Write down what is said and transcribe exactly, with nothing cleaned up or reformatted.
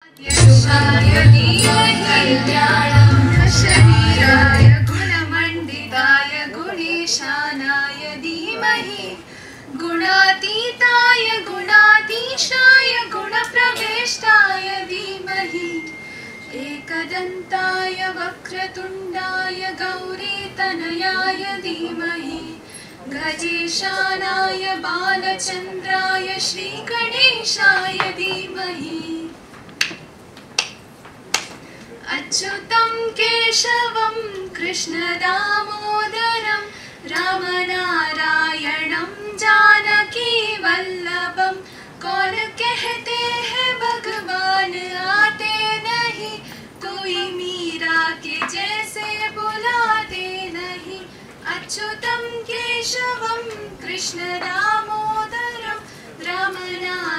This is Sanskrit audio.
शुभाय धीमहि शरीराय गुणमण्डिताय गुणेशानाय धीमहि गुणातीताय गुणाधीशाय गुणप्रवेष्टाय धीमहि एकदन्ताय वक्रतुण्डाय गौरीतनयाय धीमहि गजेशानाय बालचन्द्राय श्रीगणेशाय धीमहि अच्युतं केशवं कृष्णदामोदरं रामनारायणं जानकी वल्लभं कौन कहते हैं भगवान आते नहीं कोई मीरा के जैसे बुलाते नहीं अच्युतं केशवं कृष्णदामोदरं रामनारायणं